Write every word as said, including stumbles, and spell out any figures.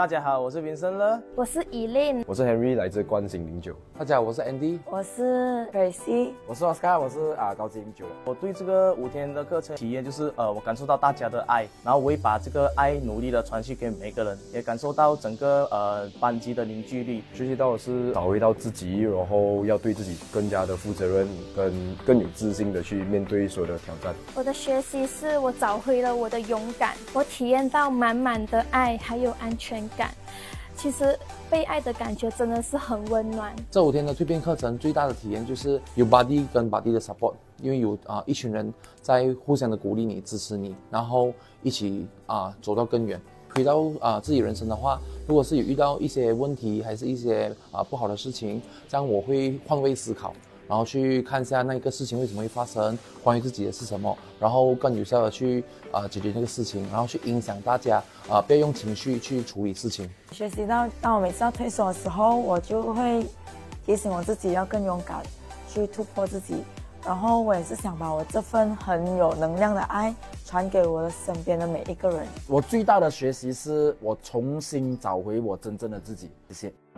大家好，我是云生乐， 我是依琳， 我是 Henry， 来自关心零九。 大家好，我是 Andy， 我是 Tracy， 我是 Oscar， 我是啊高级零九。 我对这个五天的课程体验就是呃，我感受到大家的爱，然后我会把这个爱努力的传续给每个人，也感受到整个呃班级的凝聚力。 学习到的是找回到自己，然后要对自己更加的负责任，跟更有自信的去面对所有的挑战。 我的学习是我找回了我的勇敢，我体验到满满的爱还有安全感。其实被爱的感觉真的是很温暖。 这五天的蜕变课程最大的体验就是有 buddy 跟 buddy 的 support， 因为有啊、呃、一群人在互相的鼓励你、支持你，然后一起啊、呃、走到更远。回到啊、呃、自己人生的话，如果是有遇到一些问题，还是一些啊、呃、不好的事情，这样我会换位思考。然后去看一下那个事情为什么会发生，关于自己的是什么，然后更有效的去啊、呃、解决那个事情，然后去影响大家啊、呃，不要用情绪去处理事情。 学习到，当我每次要退缩的时候，我就会提醒我自己要更勇敢，去突破自己。然后我也是想把我这份很有能量的爱传给我的身边的每一个人。 我最大的学习是我重新找回我真正的自己。谢谢。